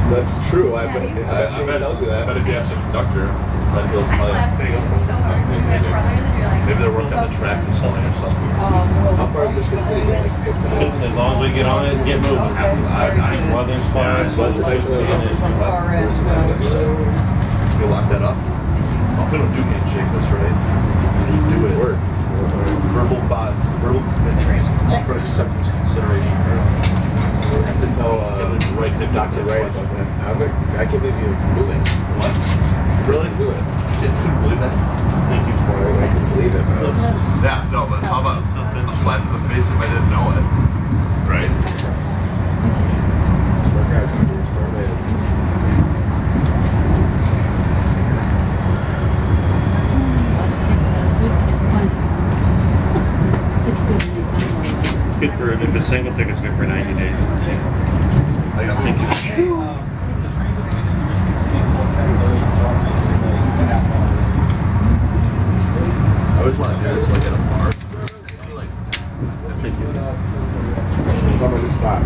That's true. I bet he tells you that. But if you ask the conductor, then he'll probably maybe they're working on the track this morning or something. How far is this from city? As long as we get on it and get moving. Weather's fine. You lock that up. We don't do handshakes, that's right. You do it. Words. Verbal bonds, verbal commitments, offer acceptance consideration. I have to tell Dr. Wright about that. I can't believe you're moving. What? Really? Do it. Just couldn't believe that. Thank you for it. I can believe it, but Yeah, no, but how about a slap in the face if I didn't know it? Right? smart guy, smart man. Good for, if it's single ticket's good for 90 days. I got thank you. I always want to do this like at a bar. Like, I'm on the spot.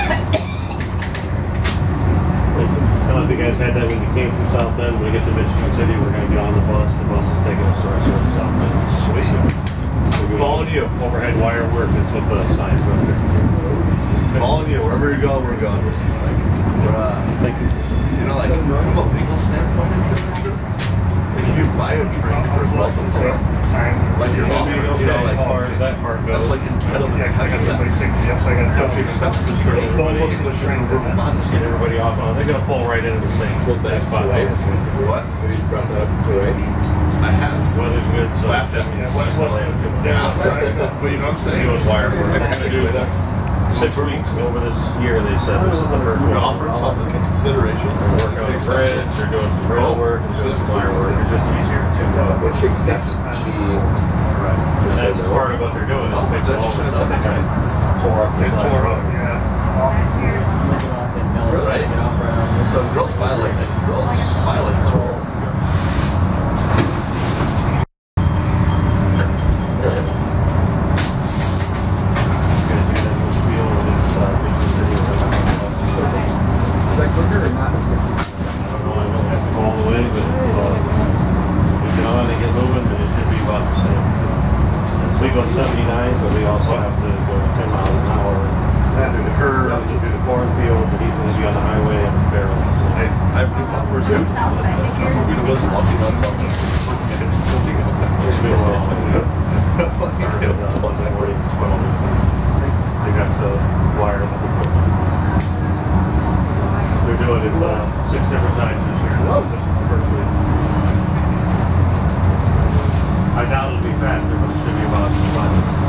I don't know if you guys had that when you came from South End. When we get to Michigan City, we're going to get on the bus. The bus is taking us to our sort of South End. sweet. Following you. Overhead wire work, that's what the signs were there. Following you. Wherever you go, we're going. Thank you. You know, like, from a legal standpoint, like if you buy a drink for a welcome sale, like you're off, you know, like, as far as that part goes. that's like entitlement to have sex. So if she accepts the drink, Get everybody off on. They're gonna pull right into the same spot. Right? What? Maybe you brought that up before, right? I have. Weather's good, so Laughed at me. What? But you know what I'm saying? It was wire work. I kind of do. That's 6 weeks over this year. They said this is the first we're one. offering something in consideration. They're working on the bridge. They're doing some rail work. They're doing some wire work. It's just easier to. When she accepts, she And that's part of what they're doing is fix all the stuff they're trying to pour up. Right? So girls smile like that. Girls smile like that. is that quicker or not? All the way, but we get on and get moving, but it should be about the same. We go 79, but we also have to go 10 miles an hour through the curves and through the cornfields, and he's going to be on the highway and the barrels. I've been we're good. It was walking on something. They got the wire. They're doing it 6 different times this year. This is the first week. I doubt it'll be faster, but it should be about 5 minutes.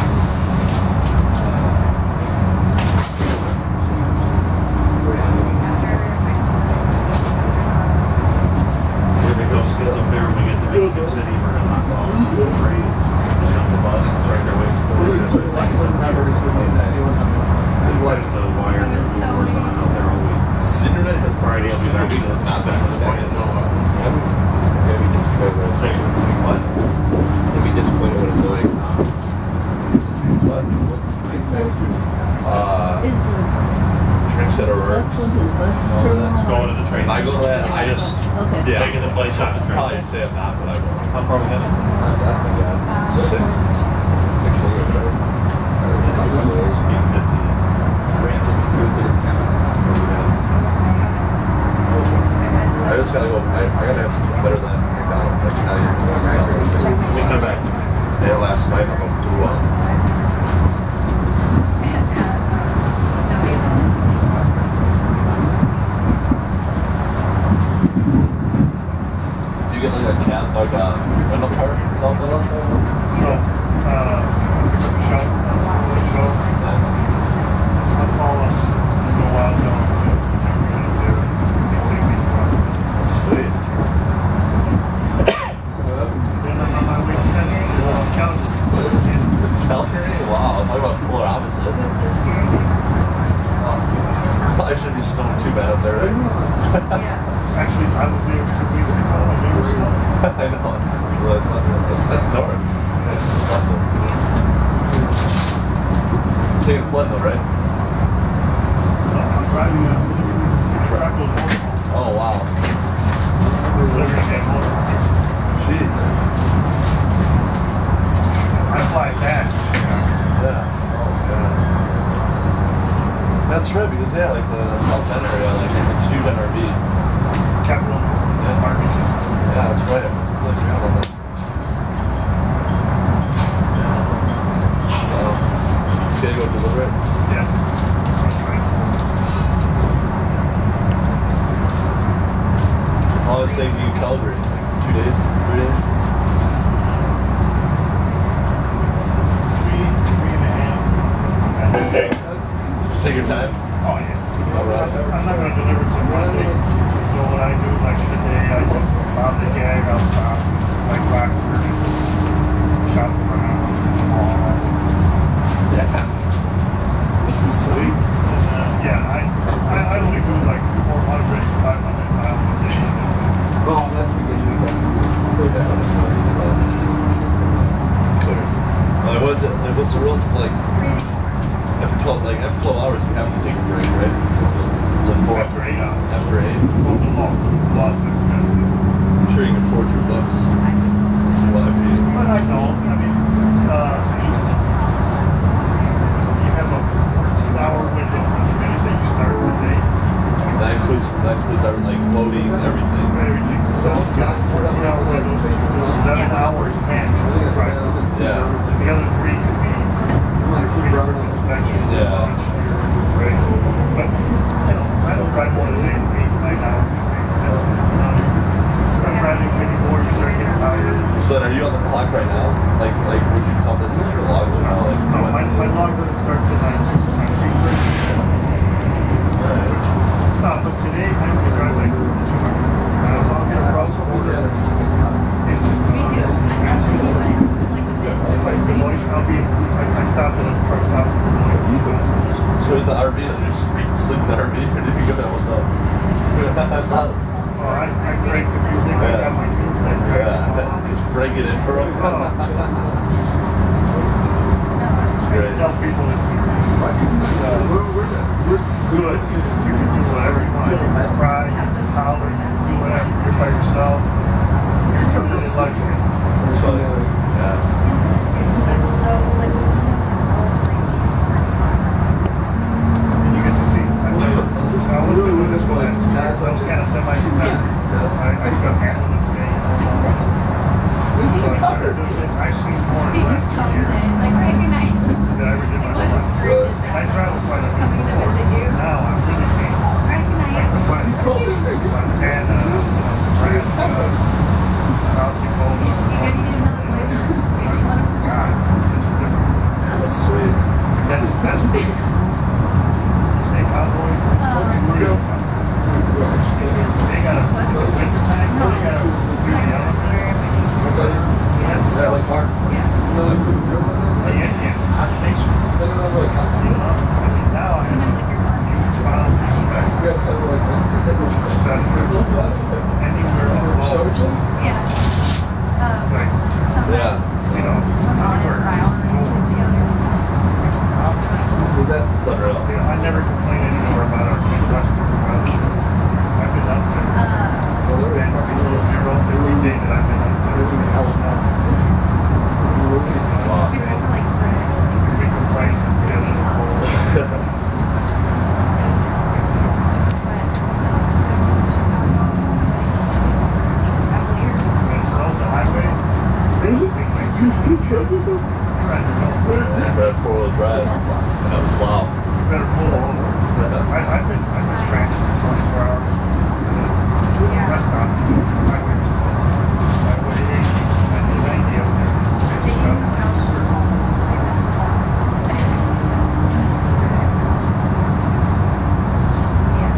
Get up there when we get to Michigan City, we're going to knock off the train, get on the bus, and start their way forward. What is the wire that we worked on out there all week? Internet has Friday, I'll be back. not been disappointed so far. Yeah, be disappointed when it's like. What? You'll be disappointed when it's like. What? Drinks at a works. Going to the train. I go to that. I just taking the place on the train. Probably say I'm not, but I will. How far we got it? Not that big, yeah. 6. 6 years, right? Food discounts. I just gotta go. I gotta have something better than McDonald's. Like Italian McDonald's. Let me come back. Yeah, last night I'm up through Do you get like a cab, like a rental car, something else? Sweet. Calgary? Wow, talk about polar opposites. Probably shouldn't be snowing too bad up there, right? Actually, I was there 2 weeks ago and it was snowing. I know, that's north. That's disgusting. Taking a flood though, right? I'm driving a truck with long is it taking you to Calgary? 2 days? 3 days? 3.5. Just take your time. Oh yeah. All right. I'm not gonna deliver to one day. So what I do, like in the day, I just found the gag, I'll stop, like Rockford, shop around, mall. Yeah. Sweet. And, yeah, I only do like 400, 500 miles a day. That's it. Oh, that's a good weekend. Like, what is it? Like, what's the rules? It's like after 12 hours, you have to take a break, right? It's like 4 After 8 hours. After 8. Well, the laws that we gotta do. I'm sure you can forge your bucks. Well, if you, But I don't. I mean, you have a 14-hour window from the minute that you start the day. that includes everything, like loading and everything. Everything. So you got a 14-hour window, 11 hours max. Right. Yeah. So the other 3 could be inspection. Yeah. Right. But I don't drive more than 8, 9 hours a day. That's I'm driving many more, you start getting tired. So then, are you on the clock right now? Like, would you count this as your logs or not? Like, No, my log doesn't start till 9. No, but today I only drive like 200 miles. I'll get across the border. Me too. That's what you want. Like the bits. It's like Des Moines. I stopped at a truck stop in Des Moines. so the RV, did you sleep in the RV or did you go to that hotel? That's awesome. Oh, I break the music. I got my tunes. Yeah, just break it in for them. It's great. Tell people it's good. Just you can do whatever you want. You can cry, you can holler, you can do whatever. You're by yourself. You're really luxury. It's fun. Yeah. That's so like And you get to see. I was doing this for last 2 years. I was kind of semi-competitive. I got handled this day. So I started doing it. I've seen more in he the just last 2 comes years in like right good night. than I ever did in my whole life. And I travel quite a bit. Coming to visit you. Now I'm really seeing Right good like night. the West, Montana, Nebraska, South Dakota. You good? You need another place? God, it's such a difference. That's sweet. That's big. You say cowboy? They got a winter time. They got a really elephant. Is that like Mark? Yeah. Yeah. Combination. You know? I mean, now I Sometimes have like your bus. huge pounds of anywhere above. Yeah. Like, Sometimes. Yeah. you know, Or Ryle and we sit together. Who's that? It's unreal. you know, I never complain anymore about our Midwestern weather. I've been up there. And every day that I've been up there. People who like sprinters. We complain. When it snows the highways, we Red 4-wheel drive. That was wow. better pull over. I've been stranded for 24 hours. Rest stop. Highway 80, 90 up there. They use the South Shore home. They miss the boss. Yeah.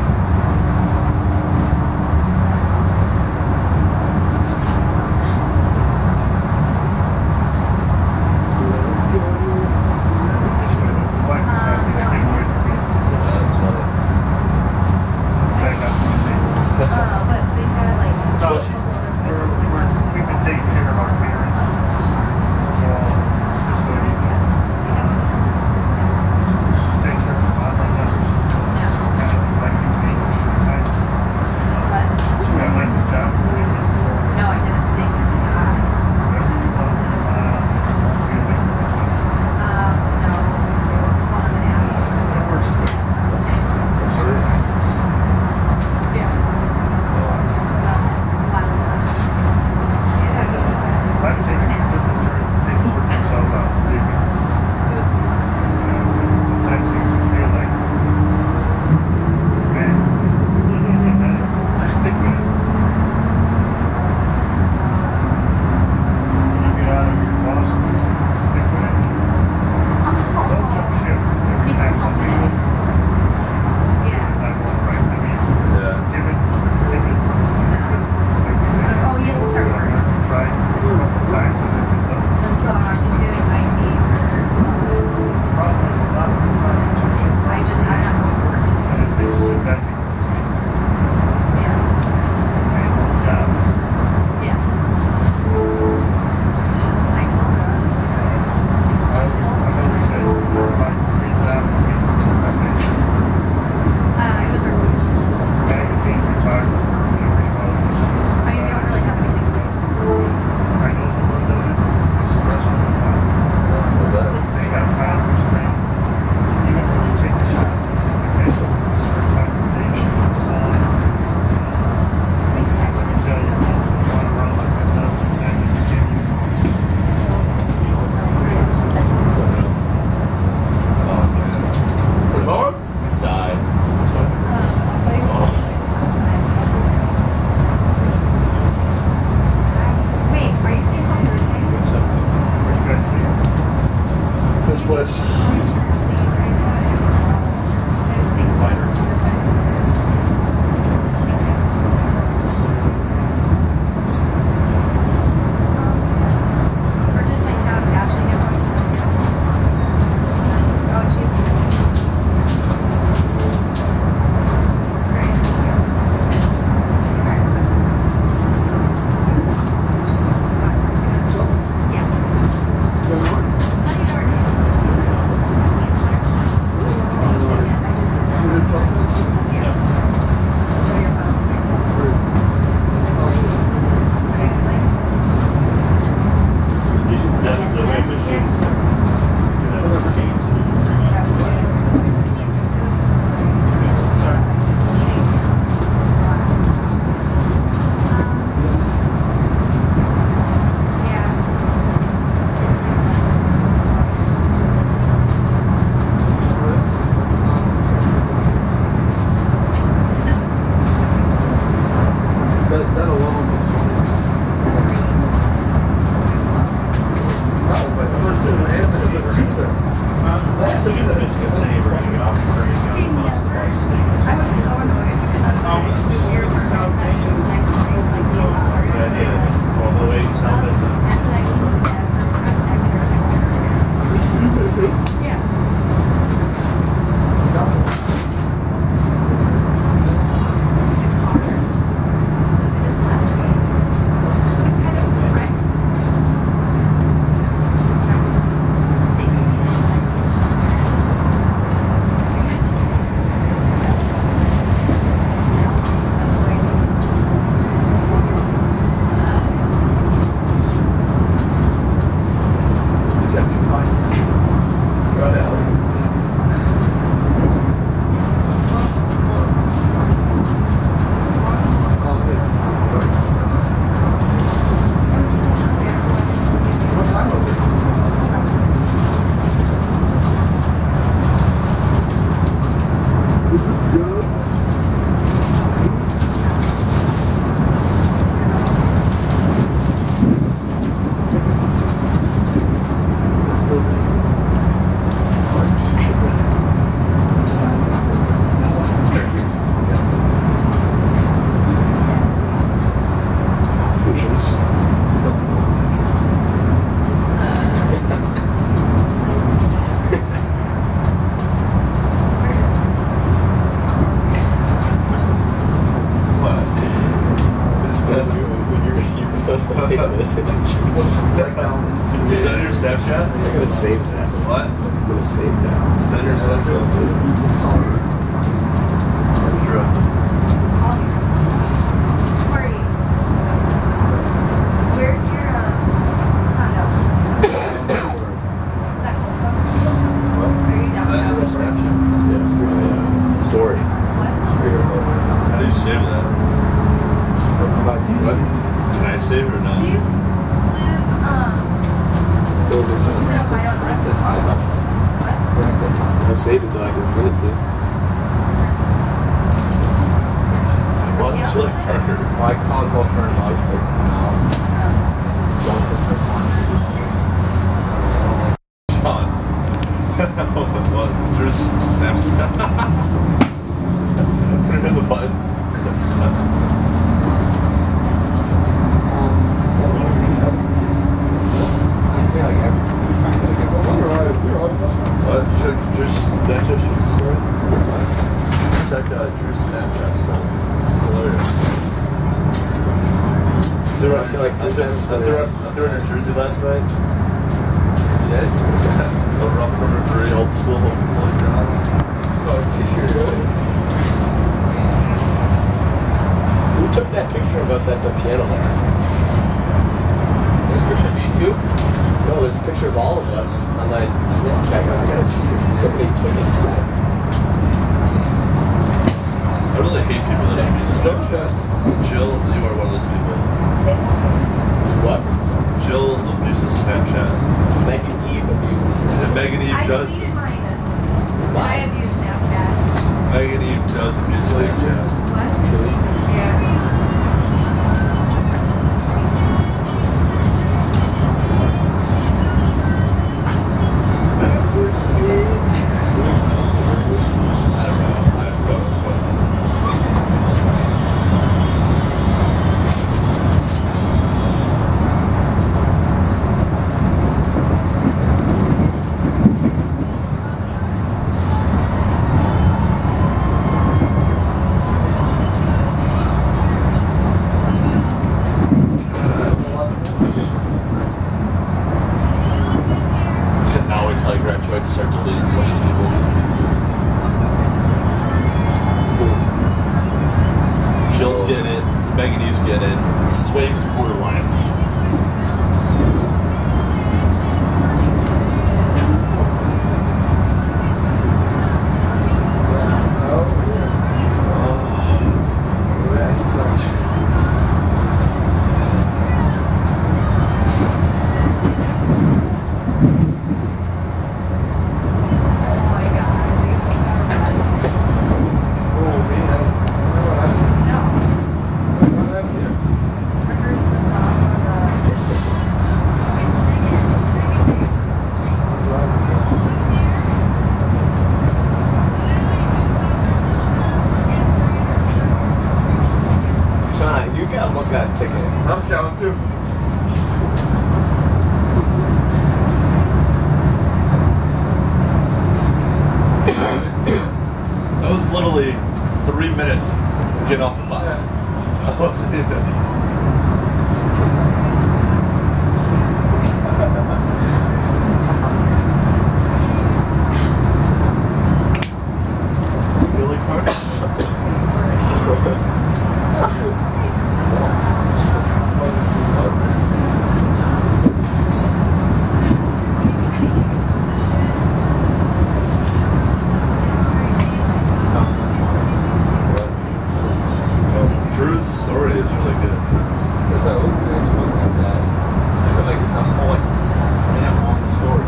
Wait, this is Is that your Snapchat? I'm gonna save that. What? I'm gonna save that. Is that your Snapchat? Sure. Party. Where's your condo? Is that Gold Coast? What? Are you Is that downtown? your Snapchat? Yeah, my story. What? How do you save that? What? Can I save it or not? Do you live, is it Ohio? What? I'll save it though. I can send it to you. Well, it's like Parker. Well, I called both her and lost it. John. What? Drew's Snapchat. Put it in the buttons. What? Should Drew's Snapchat story? Check Drew's Snapchat story. It's hilarious. They were actually like, they were in Jersey last night. Yeah. A rough number 3 old school playgrounds. Who took that picture of us at the piano bar? There's a picture of you? No, there's a picture of all of us on my Snapchat. I gotta see it. Somebody took it. I really hate people that abuse Snapchat. Jill, you are one of those people. What? Jill abuses Snapchat. Megan Eve abuses And Snapchat. Megan Eve I does. deleted mine. Why? I abuse Snapchat. Megan Eve does abuse Snapchat. What? Yeah. I don't know. I don't know what's going on. I cannot wait till I graduate to start deleting some of these people. Jill's getting it. Megan Eve's getting it. Swaim's borderline. Oh my god. No. Sean, you almost got a ticket. I'm counting too. That was literally 3 minutes to get off the bus. I wasn't even. Really, Carter? Drew's story is really good. That's how I looked at something like that. I feel like I'm all like, damn, long story.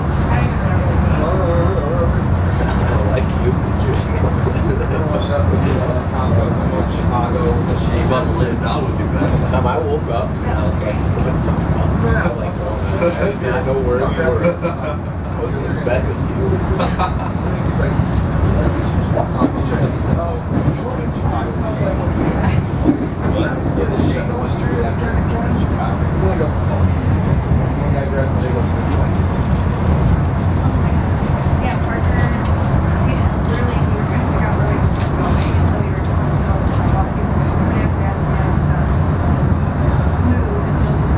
I like you. Chicago, the I was about to lay it down with you, man. The time I woke up, I was like, what the fuck? I was like, I did not know where you were. I was in bed with you. Yeah, Parker, literally, you were trying to figure out where we were going, so you were just like, oh, this is like, a lot of people, but after asking us to move, and he'll just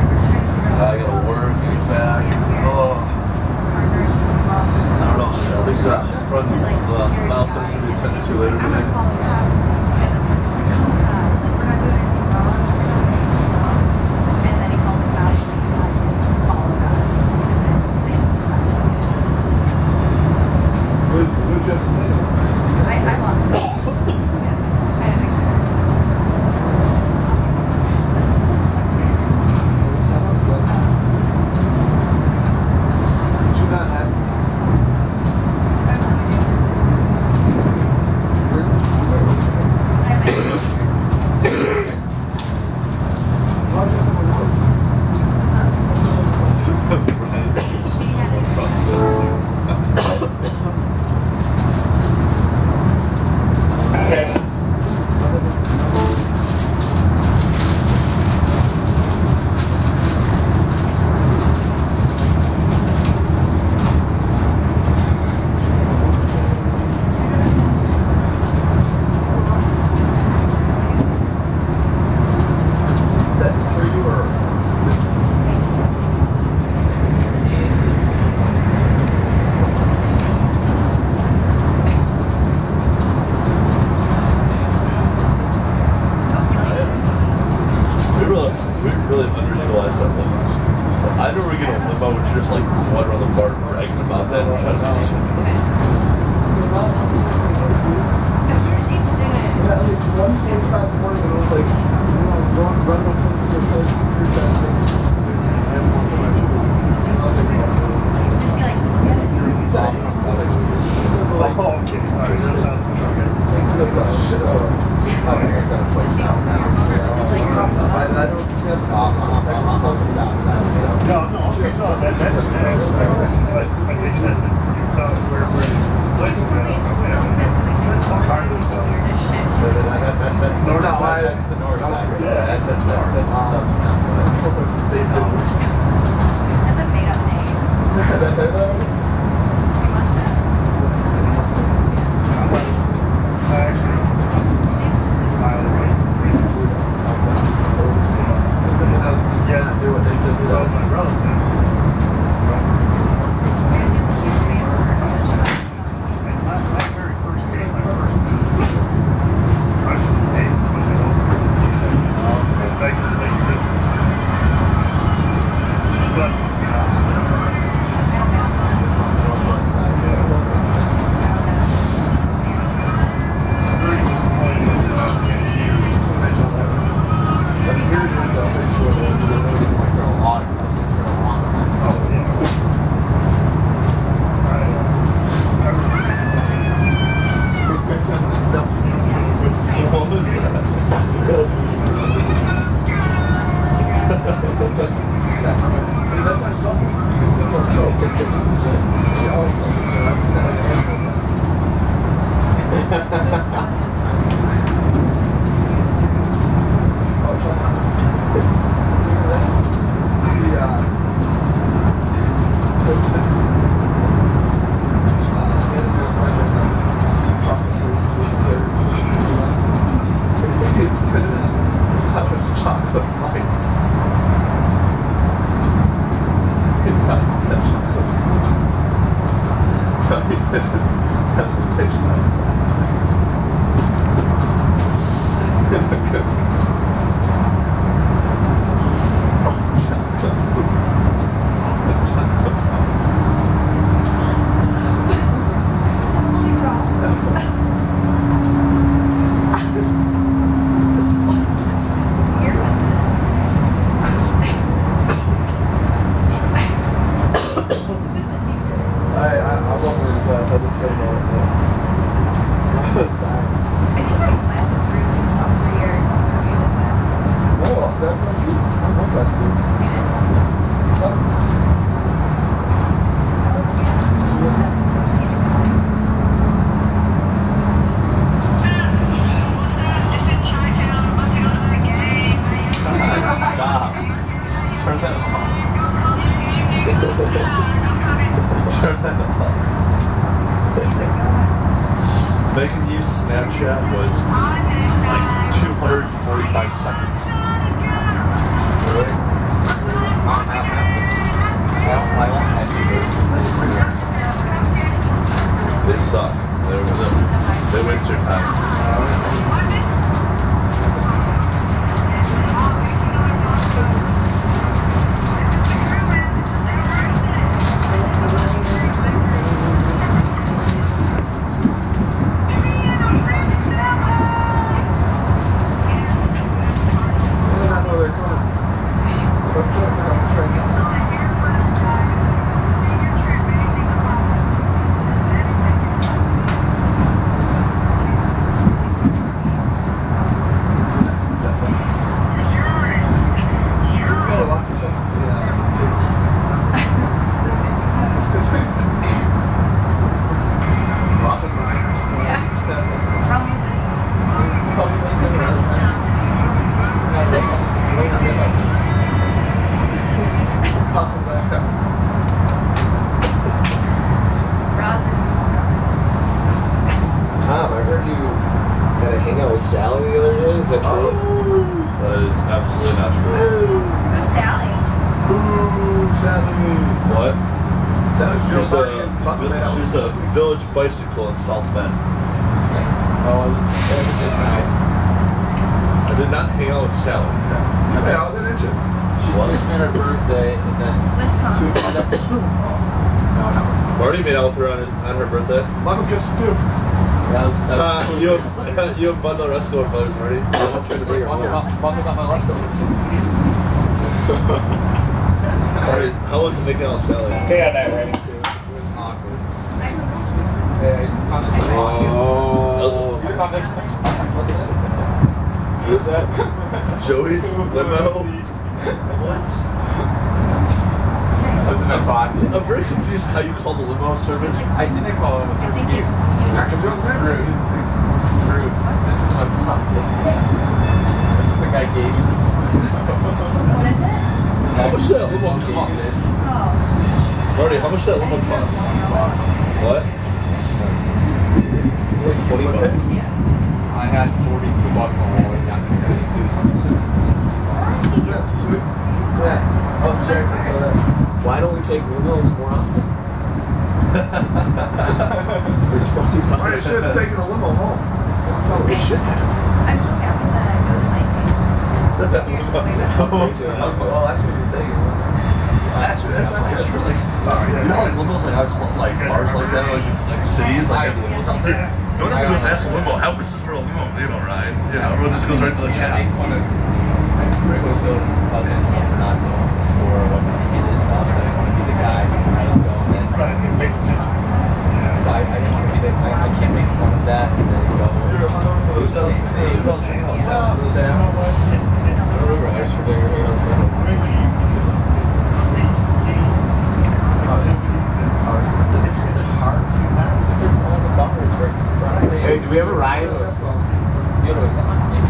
guys at a place downtown. I don't have an office. I'm on the south side. No, okay, no, that's but they said that you tell us where places are. It's all part of the stuff. North side. That's the north side. That's the north. That's a made up name. That's it though? You must have. Actually, mile away. Yeah, do what they did. So my relative. My very first game, my first freshman game was in over back in the late 60s. But, Making use Snapchat was like 245 seconds. Really? They suck. They waste your time. Tom, I heard you had a hangout with Sally the other day. Is that true? That is absolutely not true. Who's Sally? Ooh, Sally. What? Sally's She's a village bicycle in South Bend. Oh, it was a good night. I did not hang out with Sally. I mean, I was an engine. She kissed me on her birthday, and then With Tom. no. Marty made out with her on her birthday. Michael kissed her too. Yeah, You have bundle Resco brothers, Marty. I'm trying to bring her home. Fuck about my leftovers. Marty, how was it making out with Sally? Yeah, that right. It was awkward. I don't know. Yeah, on this Oh. You're on this thing. What's it? What's that? Joey's limo. What? I'm very confused how you call the limo service. I didn't call it a service. Because it was rude. Rude. This is my plastic. That's what the guy gave me. What is it? How much did that limo cost? Oh. Marty, how much did that limo cost? What? Like $20? Yeah. I had $42 on my wallet down to 32 something. That's sweet. Yeah. Oh, sure. Why don't we take limos more often? For $20. I should have taken a limo home. We should have. I'm so happy that it goes like me. Well, that's what you're thinking. That's true. Like, you know, like limos like have like bars like that, like cities, like have limos out there. No one ever goes ask a limo, how much is for a limo ride? Yeah, everyone just goes right to the cab. Rick was so puzzled for not going to the store or whatnot. He did his job, so I didn't want to be the guy who has to go and then. So I didn't want to be the. I can't make fun of that and then go. I remember yesterday we were on Sunday. It's hard to manage. There's all the bars right. Hey, do we ever ride? You know, it's not sneaky.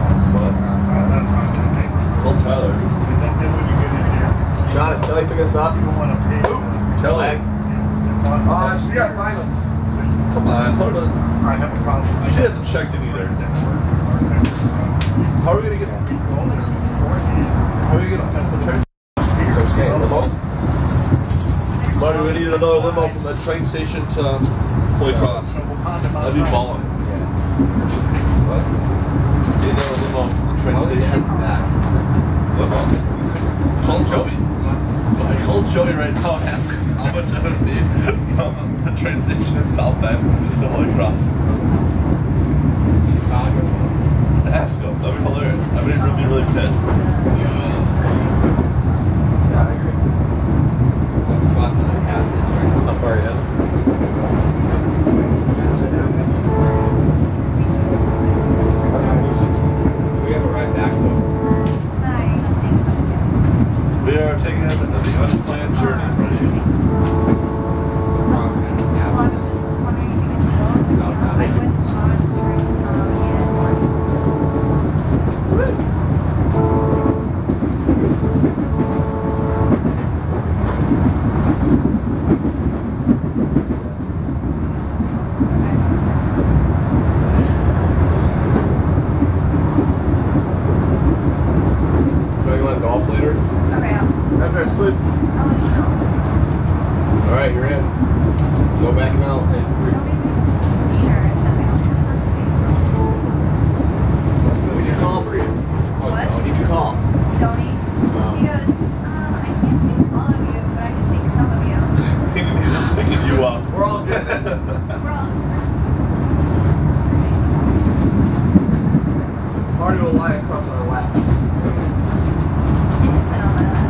Call Tyler. Sean, is Kelly picking us up? Kelly. She got finals. Come on, tell her to. I have a problem. She hasn't checked in either. How are we gonna get? How are we gonna get the train? That's what I'm saying. Limo? Marty, we need another limo from the train station to Holy Cross. That'd be balling. What? Need another limo from the train station. Limo. Call Joey. I called Joey right now and asked him how much it would be from the train station in South Bend to Holy Cross. Chicago. Ask him. That'd be hilarious. I mean, he'd be really pissed. Yeah, I agree. One spot that I have is right now. How far are you headed? Do we have a ride back though? Hi. Thanks. We are taking the unplanned journey, Brady. Well, I was just wondering if you could still. I'm with Sean, Drew, and Marty. So you want to golf later? Okay, After I sleep. I'll let you know. Alright, you're in. No backing out. Tell me if you need her. It said we don't have her space room. Who'd you call, Bree? What? Who did you call? Tony. He goes, I can't take all of you, but I can take some of you. He's picking you up. We're all good. We're all Marty will lie across our laps. You can sit on that.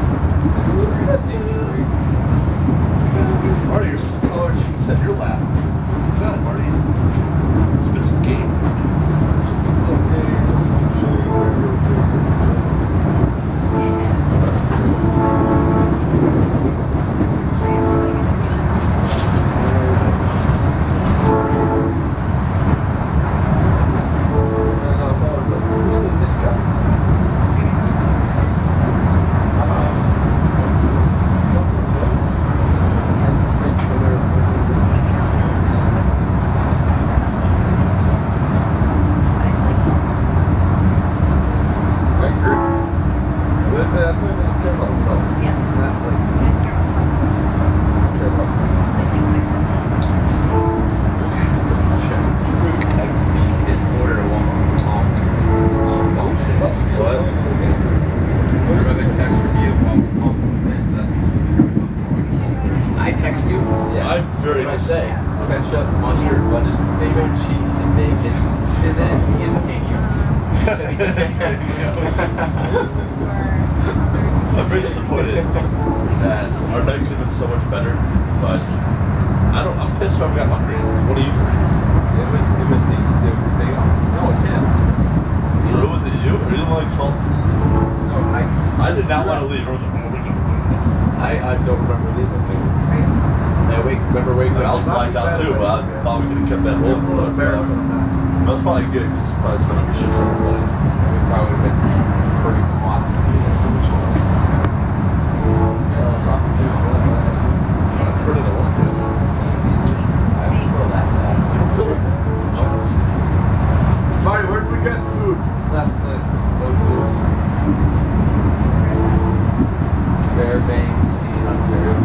Marty, you're supposed to tell her she can sit in your lap. You got it, Marty. Spit some game. ketchup, mustard, lettuce, tomato, cheese, and bacon, and then instantaneous. I'm very disappointed that our night could have been so much better, but I'm pissed I got hungry. What do you think? It was these two, because they, no, it's him. Drew? I did not want to leave. I was like, oh, we're gonna I don't remember leaving. Remember waking I up? was blacked out too, but I thought we could have kept that rolling for like 4 hours. That was probably good because it's probably spent on shit for everybody. We probably would have been pretty hot. Pretty good. I don't feel that sad. Marty, where did we get food? Last night, O2's. Fairbanks in Ontario.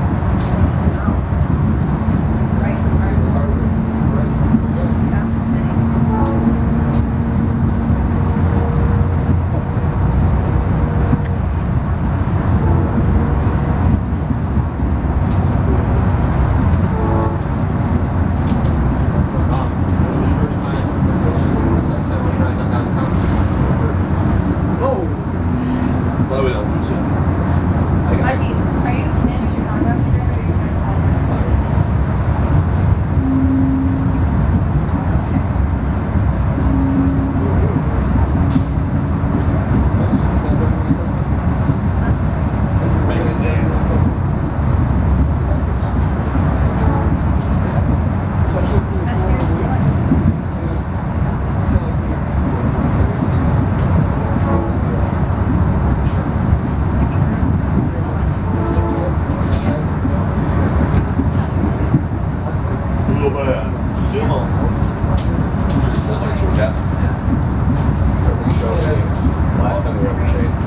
Last time we were on the train.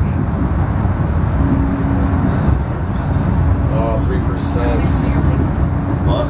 Oh, 3%. What?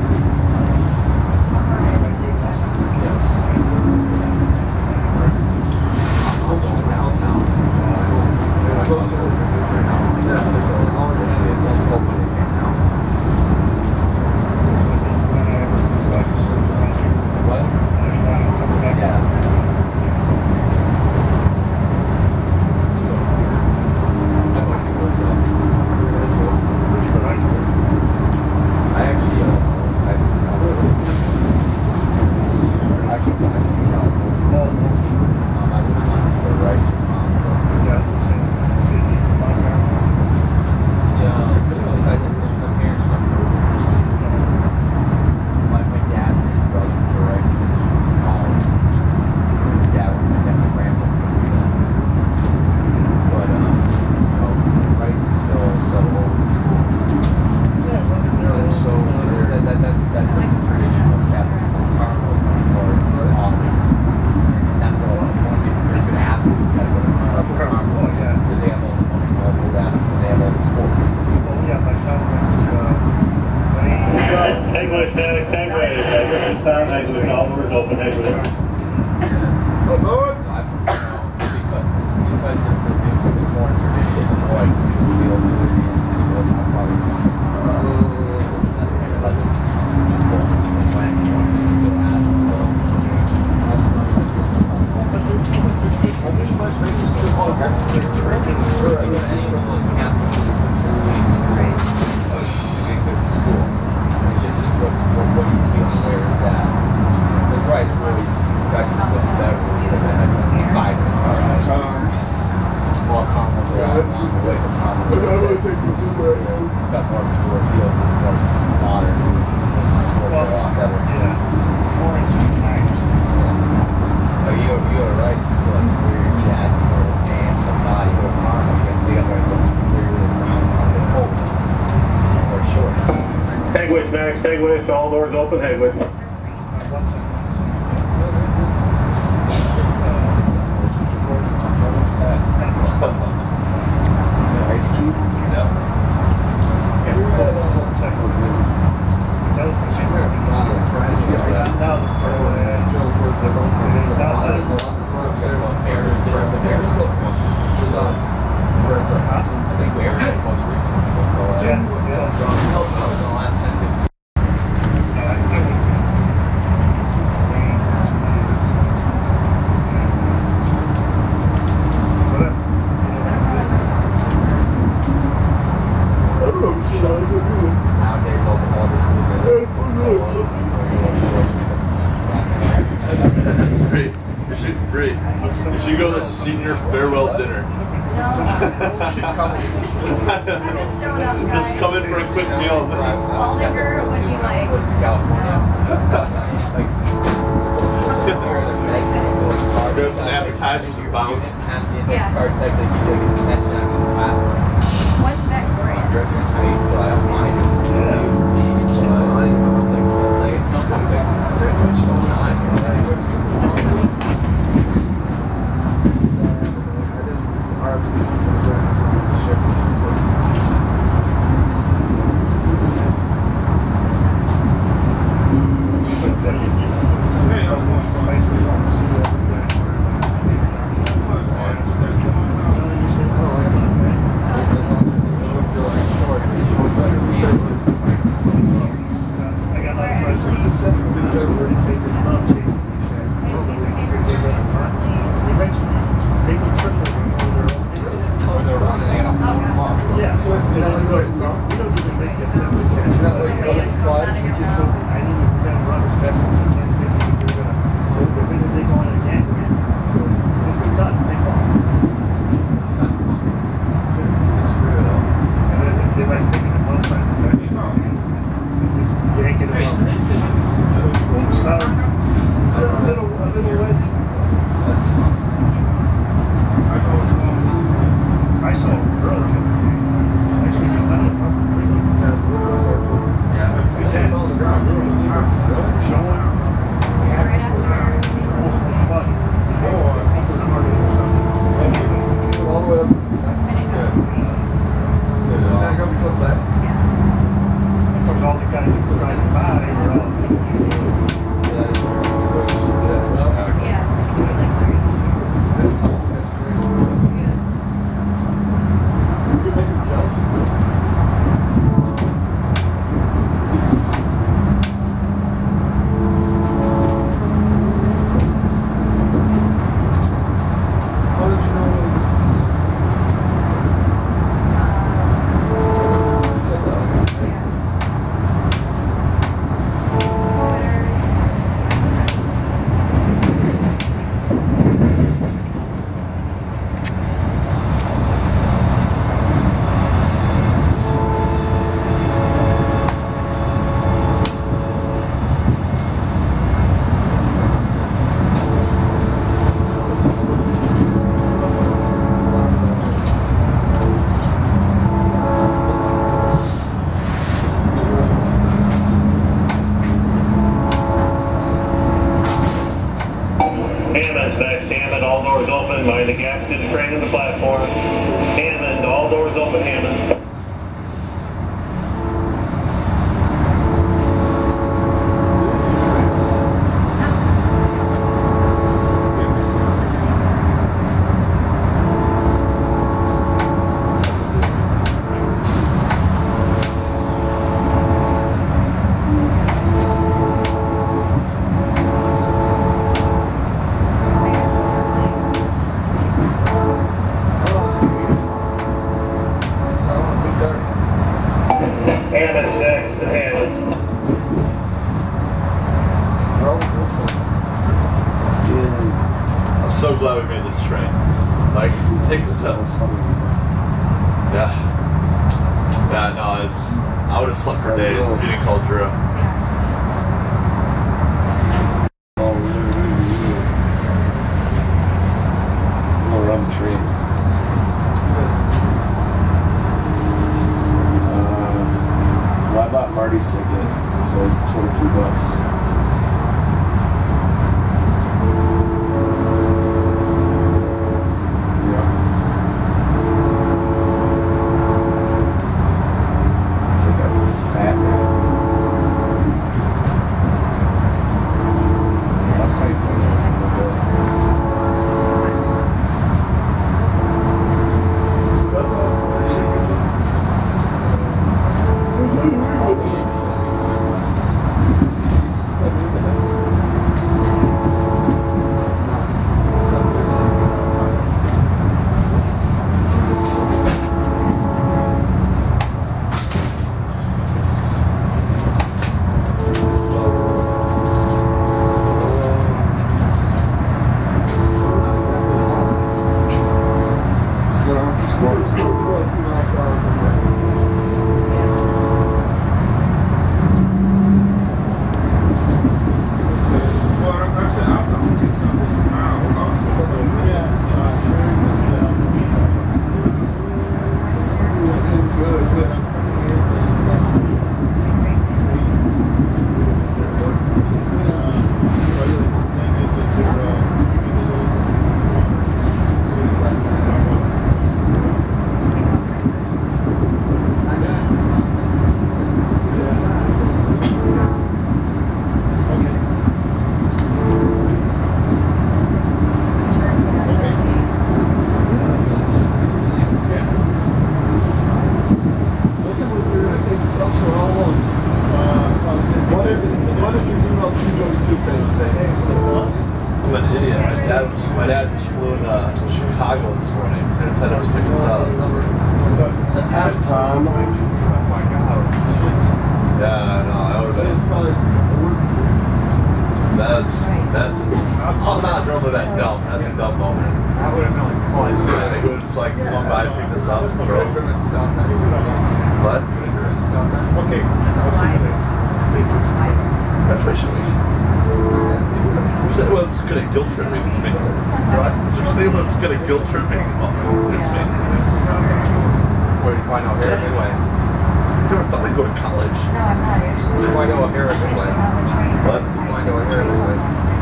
Headway, all doors open, headway. Ice cube? Yeah. I think we aired it most recently. Nowadays, all the schools Great. You should go to the senior farewell dinner. No. I'm just showing up, guys. Just come in for a quick meal. Waldinger would be like, California. Grab some appetizers and bounce. yeah. What's that brand? Mind the gasket train in the platform. Hammond, all doors open, Hammond. So glad we made this train. Like, take this up. Yeah. Yeah, no, it's. I would have slept for days if you didn't call Drew. We'll run the train. Well, I bought Marty's ticket, so it's $23. scored too. I'm an idiot. My dad just flew into Chicago this morning. I just had to pick us up. Halftime. Yeah, no, I would have been. That's I'm not drunk with that dumb. That's a dumb moment. I would have been like fun. I think we would just like swung by and picked us up and drove. What? Okay, I'll see you later. That's why she Is there anyone that's good at guilt tripping? It's me. Right? Is there anyone that's good at guilt tripping? Oh, it's me. Where do you find out here anyway? You never thought I'd go to college. No, I'm not actually. You find out here anyway. What? You find out here anyway.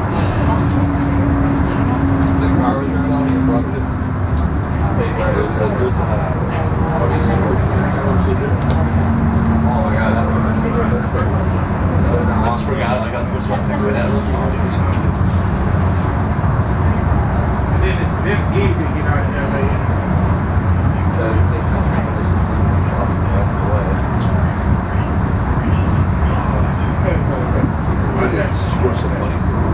This car was there, so you brought it. Oh my god, that would have been I just forgot, like, I was supposed to watch things we had. And then it's easy to get out of LA. So you take no conditions and lost the rest of the way. I need to score some money for it.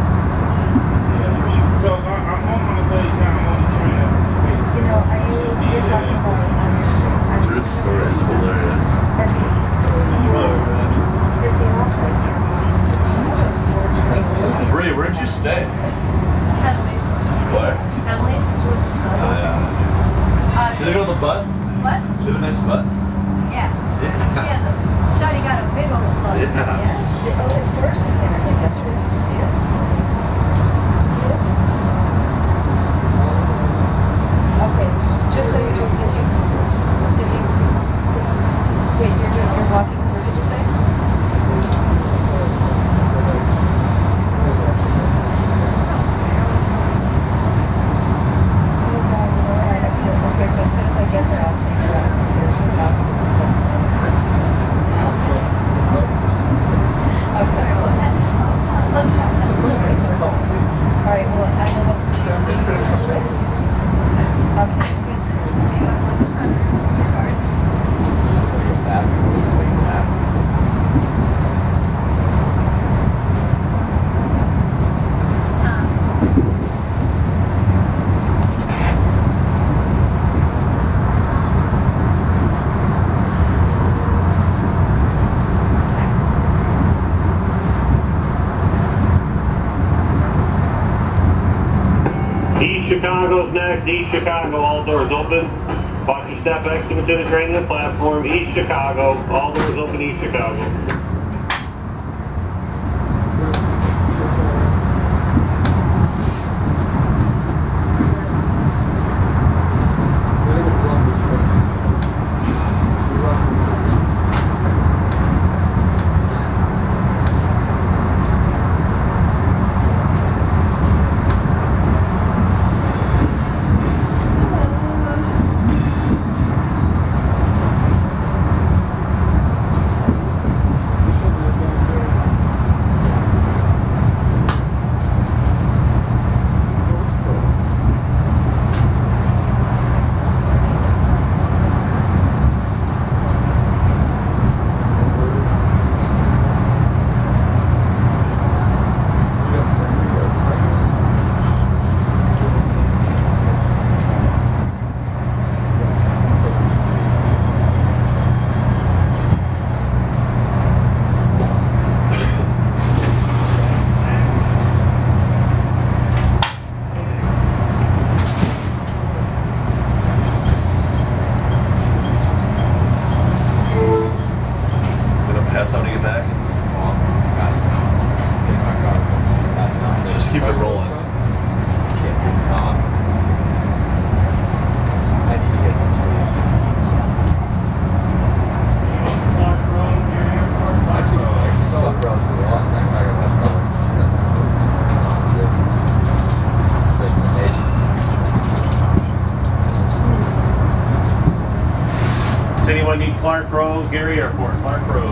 So I'm on my way down on the train up this way. You know, you're talking about This story is hilarious. Bree, where'd you stay? Where? Should I go to the butt? What? Should have a nice butt? Yeah. Shawty got a big old butt. Yeah. Oh, the storage container. I think yesterday. Did you see it? Okay. Just so you know, if you wait, you're walking through, did you say? Okay, so as soon as I get there, I'll figure out because there's some boxes and stuff. I'm sorry, what was that? All right, well, I will look for you. See you in a little bit. Okay. East Chicago's next. East Chicago, all doors open. Watch your step exit to the train and the platform. East Chicago, all doors open. East Chicago. anyone need Clark Road, Gary Airport, Clark Road.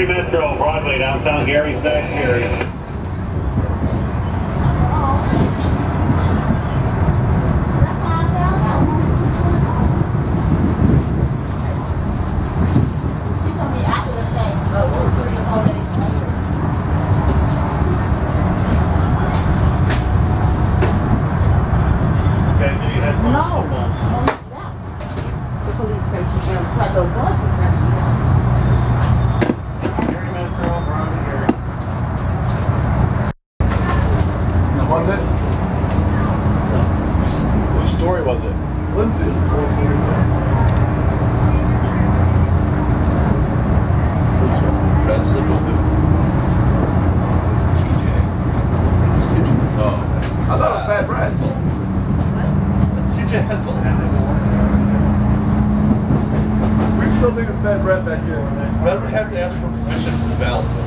3 Metro, Broadway, downtown Gary's back here. Was it? Whose story was it? Lindsay's. Red slipper. It's TJ. Oh. I thought it was Bad Brad. That's TJ Hetzel. We still think it's Bad Brad back here. But I would have to ask for permission from the valve first.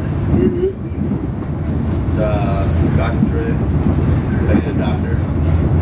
Doctor. I need a doctor.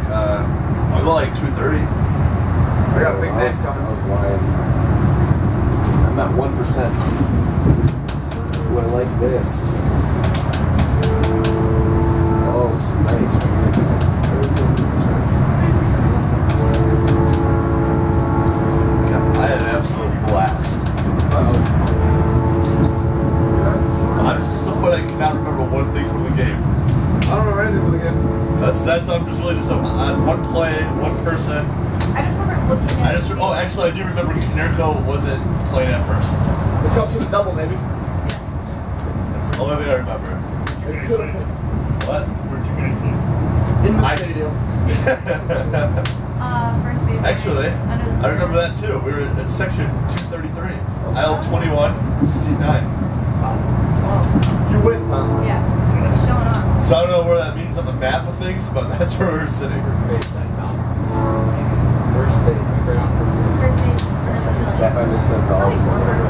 I'll go like 2:30. I got a big neck coming. I was lying. I'm at 1%. Ooh, I like this. Oh, it's nice. I had an absolute blast. I'm just disappointed I cannot remember one thing from the game. I don't remember anything from the game. That's I'm just really disappointed. One play, one person. I just remember looking at Oh, actually, I do remember Kinerico wasn't playing at first. The Cubs was double, maybe. That's the only thing I remember. What? Where'd you guys see? In the stadium. first base. Actually, Under the I remember that too. We were at section 233, aisle 21, seat 9. You win, Tom. Yeah. Showing off. So I don't know where that means on the map of things, but that's where we were sitting. First base, that Tom. First base. Right on first base. First base. Step by Miss Gonzalez.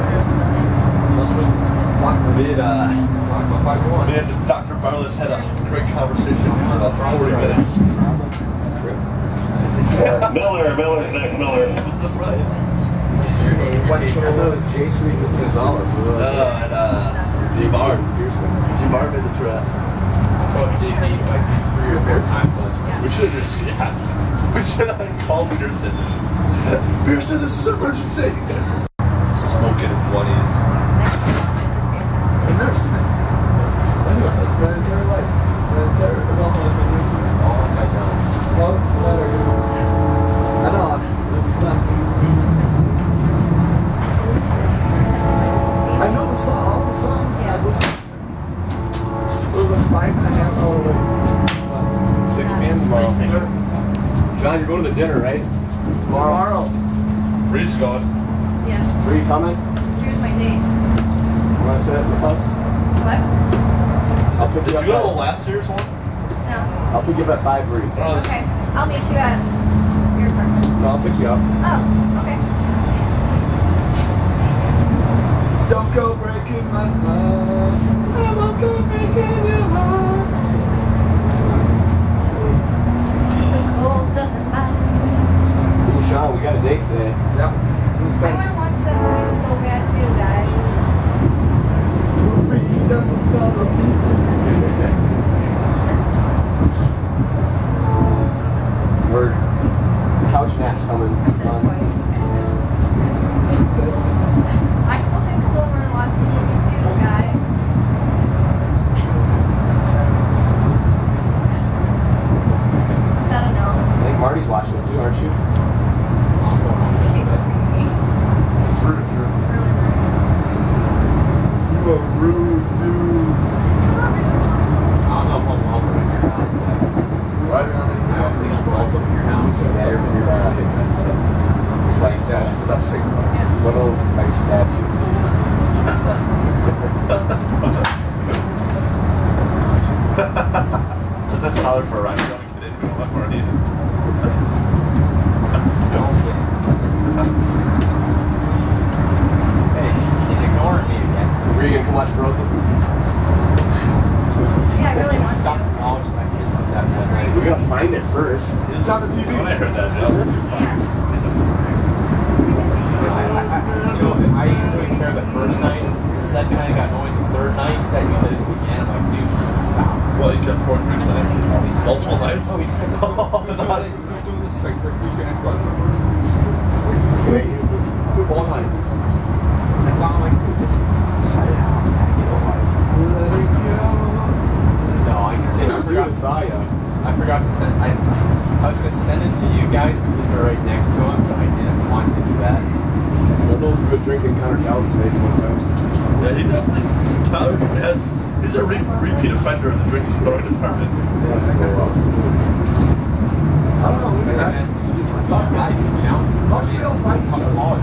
Me and Dr. Barless had a great conversation for about 40 minutes. Miller, Zach Miller. It was the front. I thought it was J Sweet Miss Gonzalez. And D-Bar. D-Bar made the threat. We should have just, we should have called Pearson. Pearson, this is an emergency. Smoking 20s. I've never seen it. Anyway, that's my entire life. My entire adult life, I've never seen it. All my time. Love, letter. I know, it's nuts. I know the song, all the songs. I listened. It was a 5.5 hour wait. 6 p.m. tomorrow. John, you're going to the dinner, right? Tomorrow. Reed's going. Yeah. Where are you coming? Here's my date. You want to sit at the bus? What? I'll pick Did you you up. go to last year's one? No. I'll pick you up at 5, Bree. Okay. I'll meet you at your apartment. No, I'll pick you up. Oh, okay. Don't go breaking my heart. I won't go breaking your heart. The cold doesn't matter. Ooh, Sean, we got a date today. Yeah. I'm I excited. want to watch that movie so bad too, guys. Doesn't bother me. Word. Couch nap's coming. I said it twice. I want to come over and watch the movie too, guys. Is that a no? I think Marty's watching it too, aren't you? It's really You a rude dude. I don't know if I'm welcome in your house, but What? I don't think I'm welcome in your house. Yeah, you're like Stop singing. what'll I stab you? That's hard for a rhyme. Don't get into it. Let Marty. Hey, he's ignoring me again. Were you gonna come watch Frozen? Yeah, I really want Stop to. acknowledging my existence after that. We're gonna find it first. It's on the TV. When I heard that, Yeah. You know, I usually care the first night. The second night I got annoyed. The third night that you did it again, I'm like, dude, just stop. well, you kept pouring drinks on it. Multiple nights. Oh, we just kept doing it. He was doing this like for future next month. All night. I saw him like, dude, just cut it out. I gotta get over it. No, I can say I forgot. saw ya. I forgot to send. I was gonna send it to you guys because they're right next to him, so I didn't want to do that. I don't know if you've been drinking Connor Cowell's face one time. Yeah, he definitely. Tyler has. He's a repeat offender in the drinking and throwing department. Yeah, I think I was. I don't know. He's a tough guy. He's a challenge. He's fight smaller.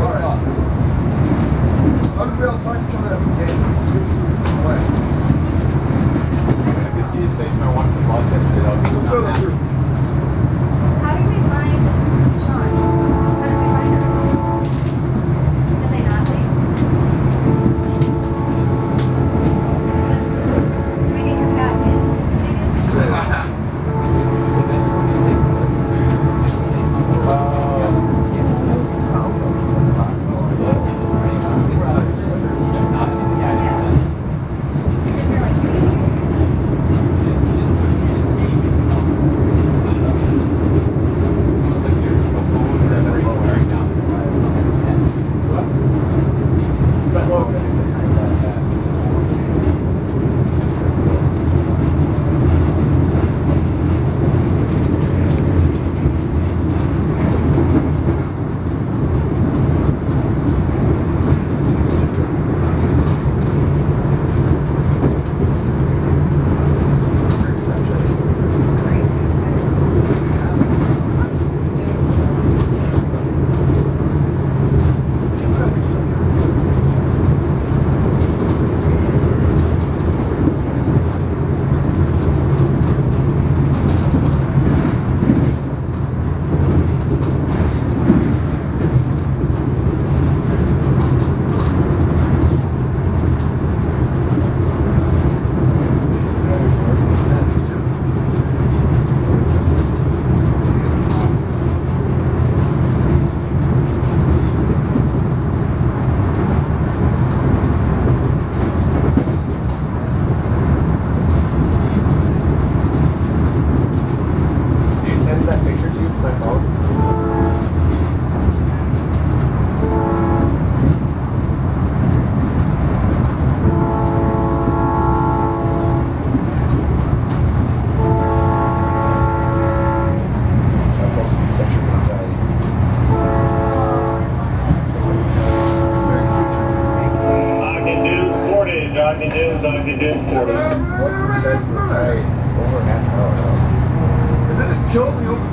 Unreal fight each other every game. What? I could see his face when I walked the bus yesterday. Though, he was So not that's true. happy. How did we find Sean? How did we find her? Did they not leave? Did we get your cat in the stadium? He said,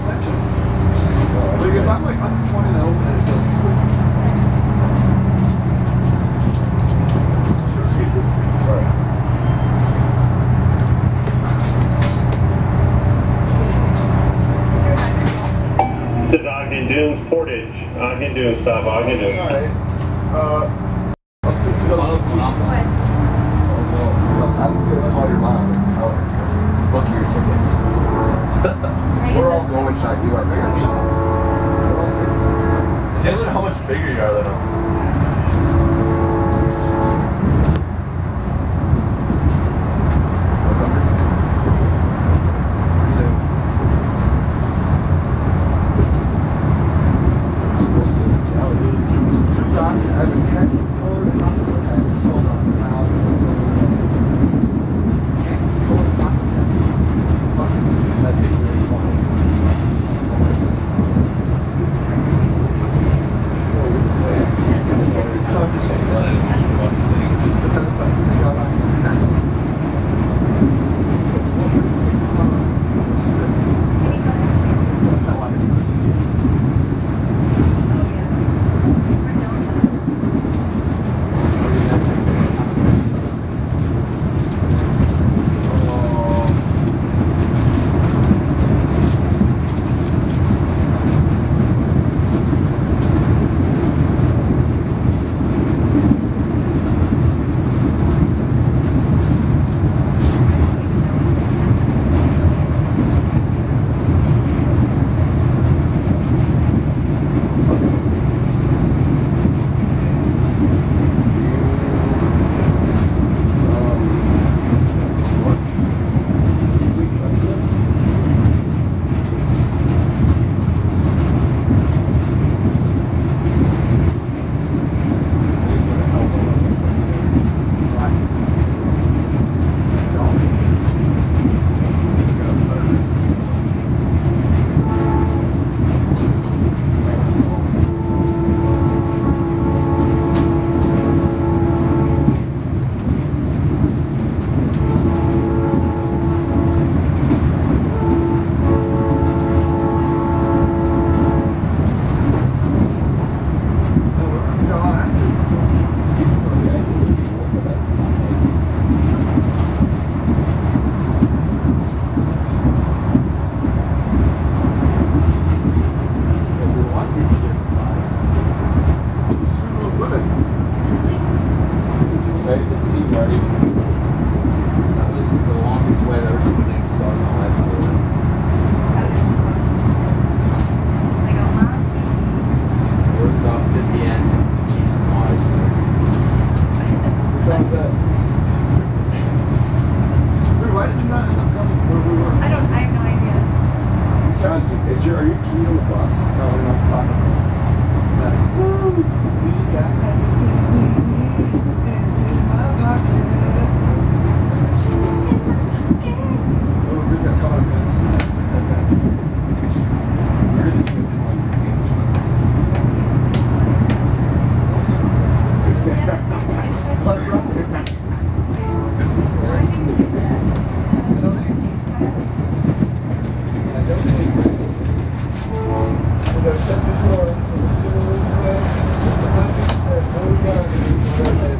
section. Like if I'm like 120 and open it, it doesn't. Sorry. This is Ogden Dunes Portage. Ogden Dunes, stop Ogden Dunes. Alright. I'll fix it up. What? I was gonna call your mom and tell her. Book your ticket. We're all going shot. You are very shot. It's. Imagine how much bigger you are than him. Are your keys on the bus? No, they're not fucking. We got everything we need. It's in my pocket. Oh, we've got color pins. As I've said before, the civilized the Hopkins said, no gun is what I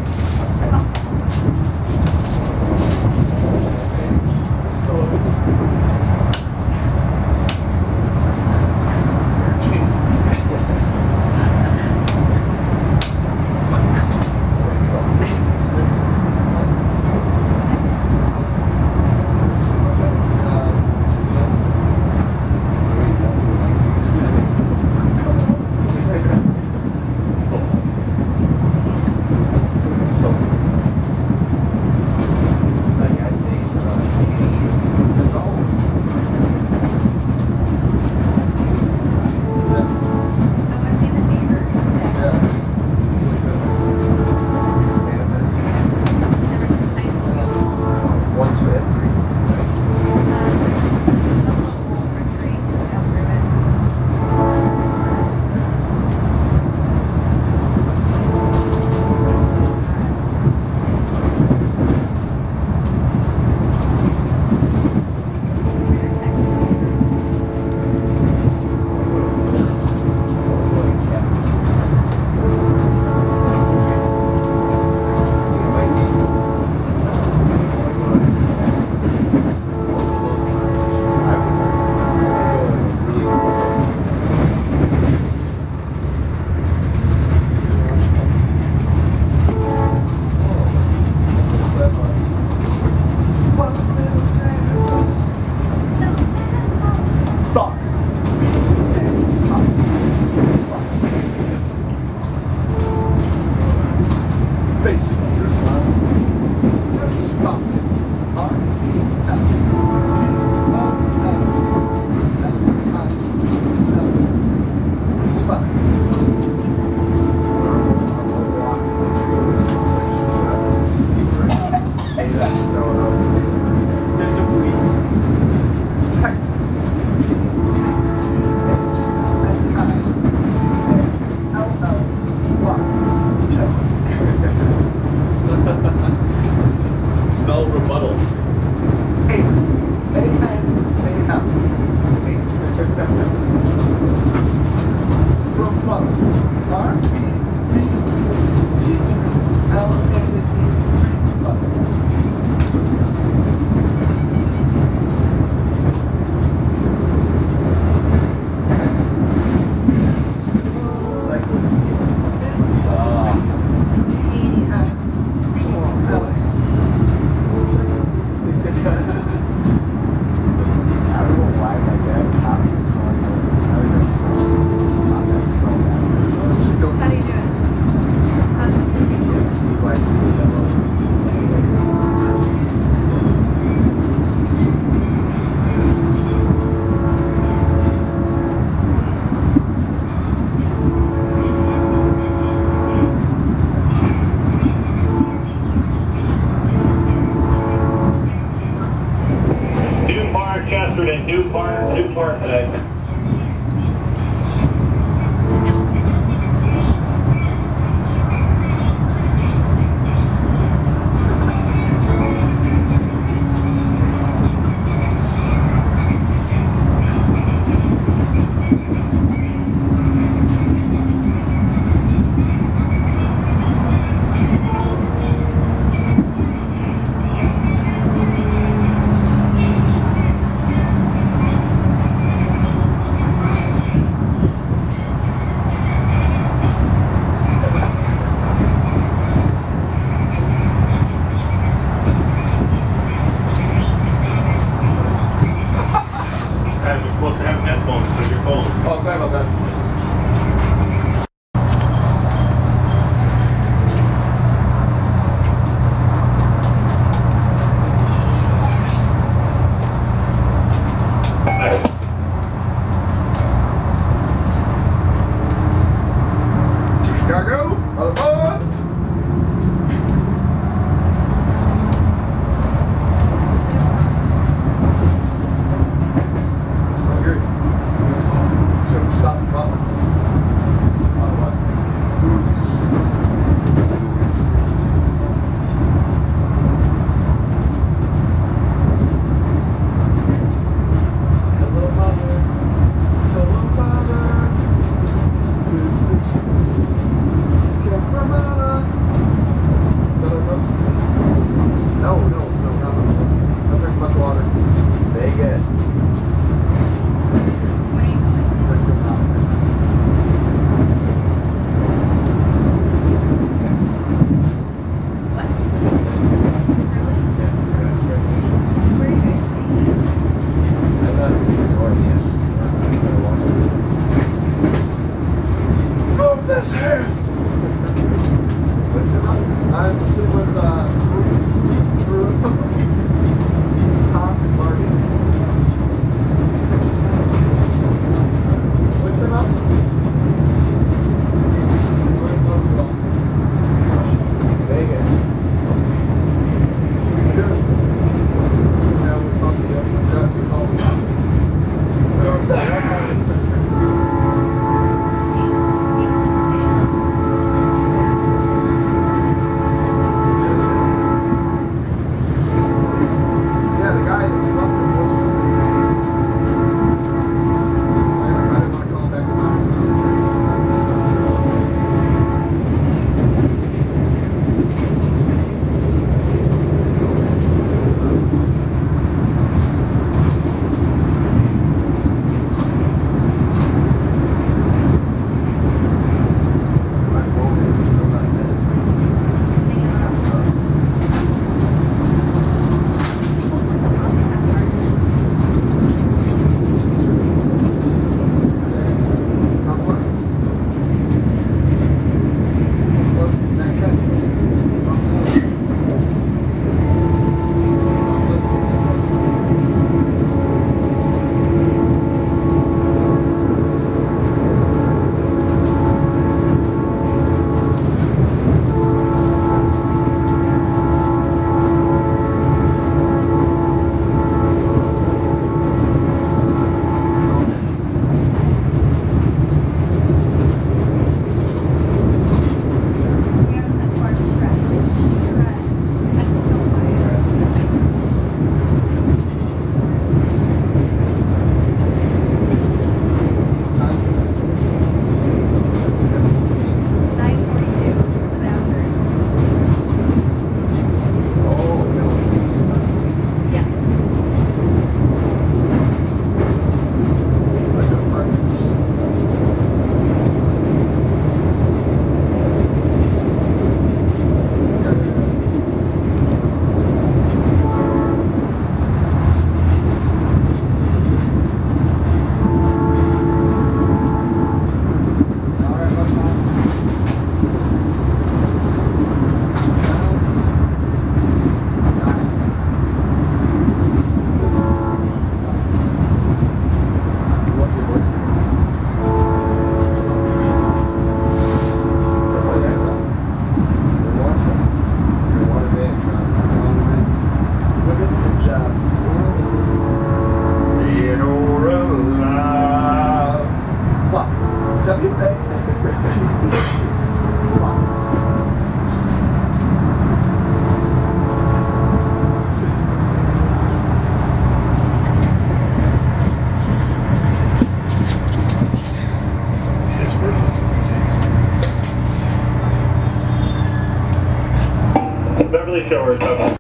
Beverly Shower Tunnel.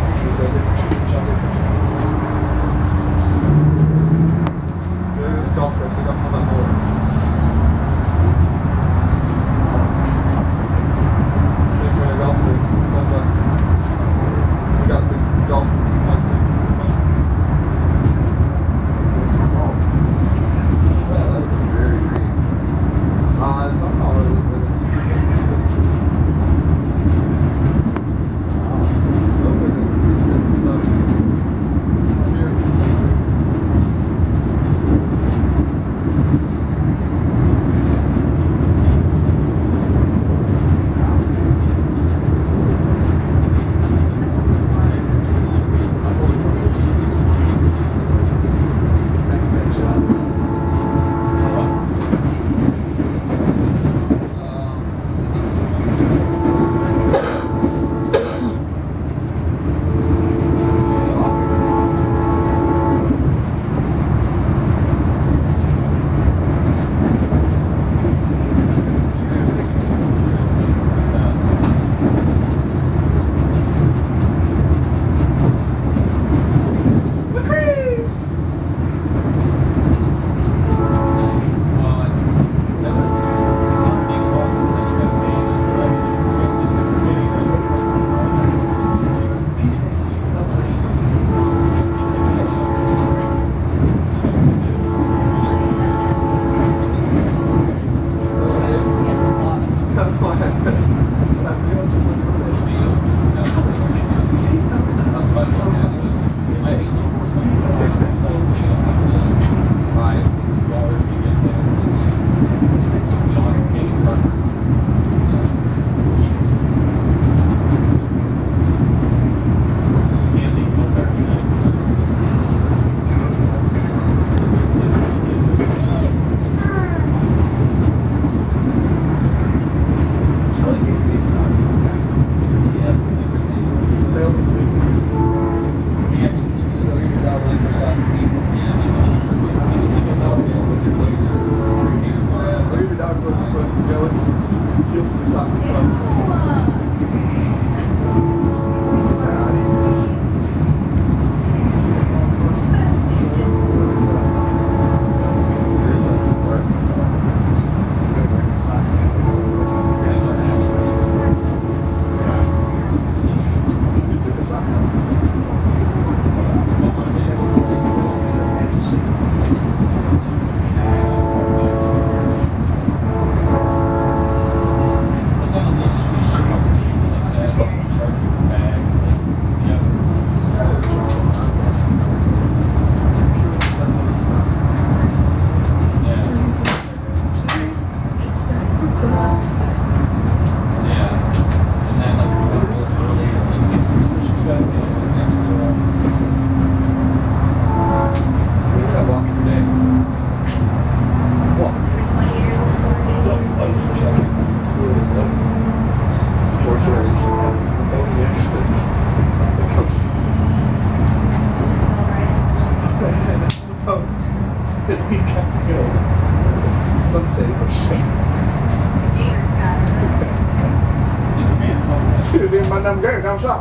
Down shop.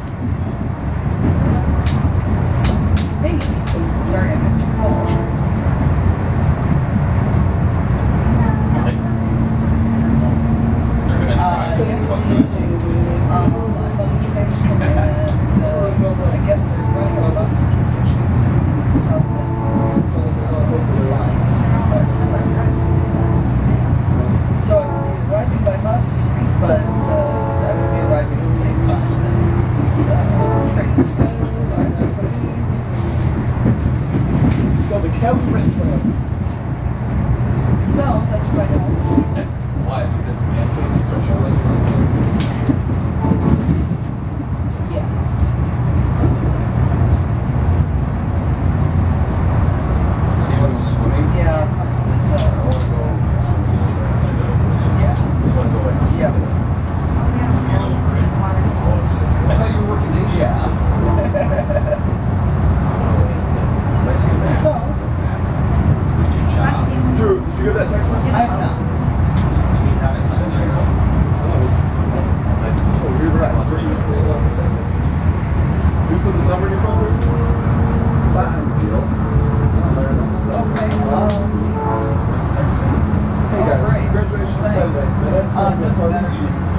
Hey, sorry I missed your call. Yes, I'm leaving. I'm on Japan, and I guess they're running a bus machines in South Bend. So I will be arriving by bus, but I will be arriving at the same time that trains go. I'm supposed to. So the that text message? I have not. So weird, right? You put this number in your phone? Okay. Hey guys, graduation Sunday. Doesn't matter.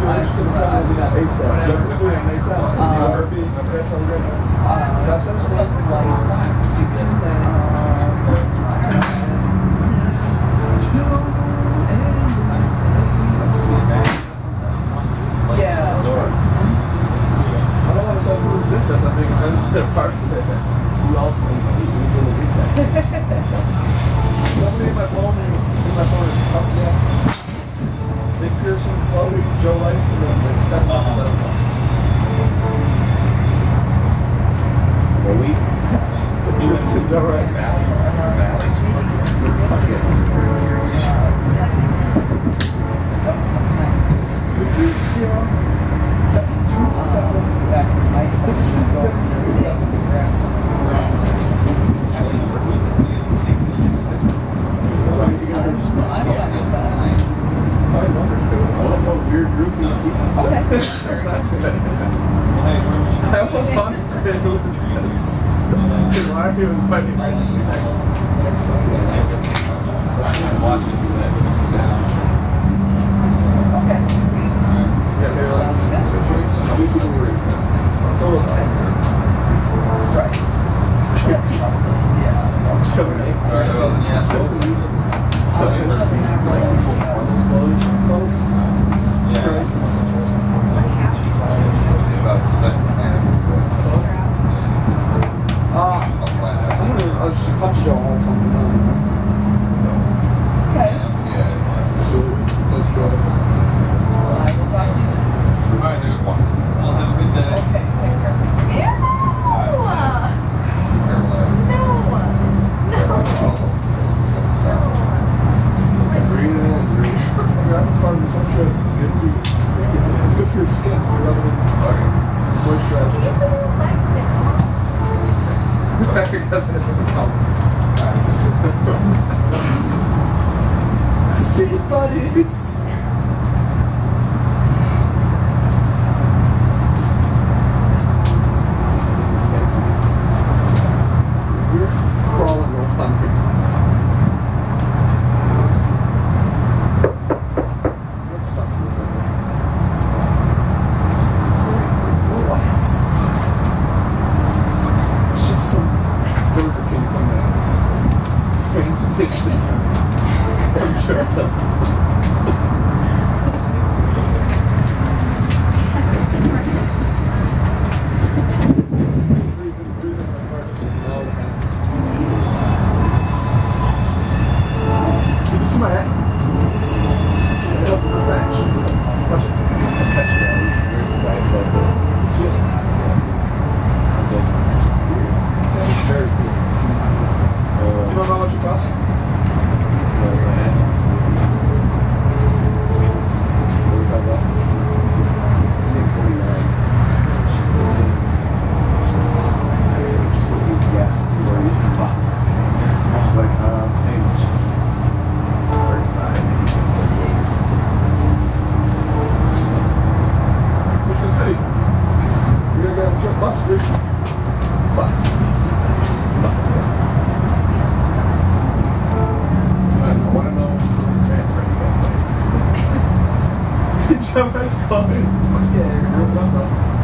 Something like yeah. I don't want to say who's this as I'm being part of it. Who else is in the weekend? Somebody in my phone is up there. Nick Pearson, Chloe, Joe Rice, and then like 7 others. I don't know. He was in Joe Rice. Weird group of people. Okay. I almost wanted to say who this is. Why are you inviting me? I'm watching that. Okay. Sounds good. Total 10. Right. That's probably, yeah. Alright, so, yeah, so Doesn't have like I'll just punch Joe all something. okay. Let's go. I will talk to you soon. Alright, there's one. I'll have a good day. Okay, take care. Having fun this whole trip. It's good for you. It's good for your skin. You're rubbing it. Moisturizes it. Becker doesn't have the See, buddies. We're crawling on hungry. I'm sure it does the same. Did you see my hat? It helps in this match. Watch it. Very cool. You don't know what you cost? Jump is coming. Yeah, you're